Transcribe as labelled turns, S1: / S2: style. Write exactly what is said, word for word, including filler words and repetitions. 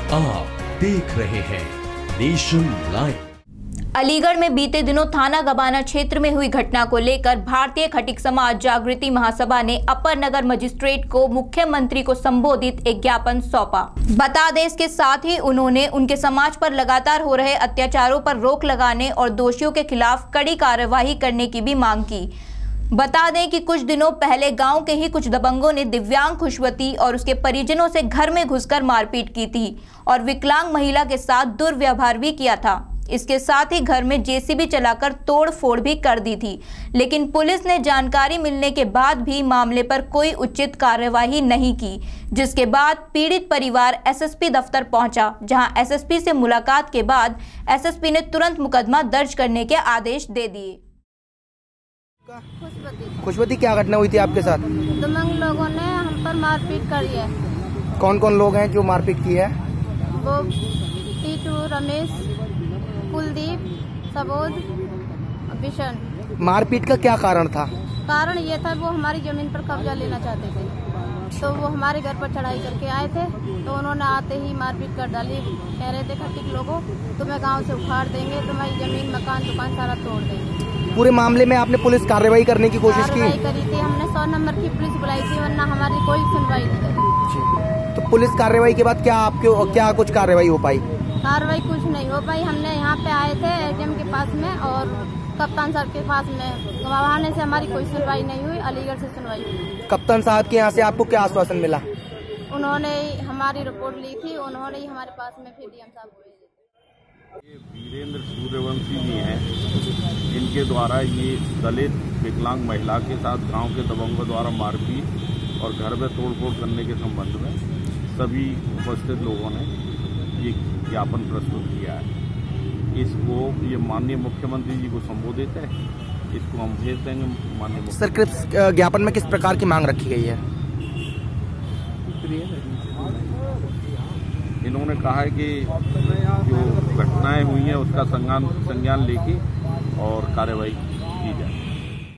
S1: आप देख रहे हैं नेशन लाइव।
S2: अलीगढ़ में बीते दिनों थाना गबाना क्षेत्र में हुई घटना को लेकर भारतीय खटिक समाज जागृति महासभा ने अपर नगर मजिस्ट्रेट को मुख्यमंत्री को संबोधित एक ज्ञापन सौंपा। बता दें, इसके साथ ही उन्होंने उनके समाज पर लगातार हो रहे अत्याचारों पर रोक लगाने और दोषियों के खिलाफ कड़ी कार्यवाही करने की भी मांग की। बता दें कि कुछ दिनों पहले गांव के ही कुछ दबंगों ने दिव्यांग खुशवती और उसके परिजनों से घर में घुसकर मारपीट की थी और विकलांग महिला के साथ दुर्व्यवहार भी किया था। इसके साथ ही घर में जेसीबी चलाकर तोड़ फोड़ भी कर दी थी, लेकिन पुलिस ने जानकारी मिलने के बाद भी मामले पर कोई उचित कार्यवाही नहीं की, जिसके बाद पीड़ित परिवार एसएसपी दफ्तर पहुंचा, जहां एसएसपी से मुलाकात के बाद एसएसपी ने तुरंत मुकदमा दर्ज करने के आदेश दे दिए।
S3: खुशवती खुशवती क्या घटना हुई थी आपके साथ?
S4: दबंग लोगों ने हम पर मारपीट करी है।
S3: कौन कौन लोग हैं जो मारपीट की है?
S4: वो टीटू, रमेश, कुलदीप, सबोध, बिशन।
S3: मारपीट का क्या कारण था?
S4: कारण ये था, वो हमारी जमीन पर कब्जा लेना चाहते थे, तो वो हमारे घर पर चढ़ाई करके आए थे, तो उन्होंने आते ही मारपीट कर डाली। कह रहे थे खटिक लोगों, तुम्हें गांव से उखाड़ देंगे, तुम्हारी जमीन, मकान, दुकान सारा तोड़ देंगे।
S3: पूरे मामले में आपने पुलिस कार्रवाई करने की कोशिश की?
S4: करी थी हमने, सौ नंबर की पुलिस बुलाई थी, वरना हमारी कोई सुनवाई नहीं करी।
S3: तो पुलिस कार्रवाई के बाद क्या आपके क्या कुछ कार्रवाई हो पाई?
S4: कार्रवाई कुछ नहीं हो पाई। हमने यहाँ पे आए थे एजीएम के पास में और कप्तान साहब के पास में, वहाँ से हमारी कोई सुनवाई नहीं हुई। अलीगढ़ से सुनवाई हुई।
S3: कप्तान साहब के यहाँ से आपको क्या आश्वासन मिला?
S4: उन्होंने हमारी रिपोर्ट ली थी, उन्होंने ही हमारे पास में फिर डीएम साहब को भेजे।
S5: ये वीरेंद्र सूर्यवंशी जी हैं, इनके द्वारा ये दलित विकलांग महिला के साथ गांव के दबंगों द्वारा मारपीट और घर में तोड़फोड़ करने के संबंध में सभी उपस्थित लोगों ने ये ज्ञापन प्रस्तुत किया है। इसको ये माननीय मुख्यमंत्री जी को संबोधित है, इसको हम भेज देंगे माननीय।
S3: सर, किस ज्ञापन में किस प्रकार की मांग रखी गई है?
S5: इन्होंने कहा है कि जो घटनाएं हुई हैं उसका संज्ञान संज्ञान लेके और कार्रवाई की जाए।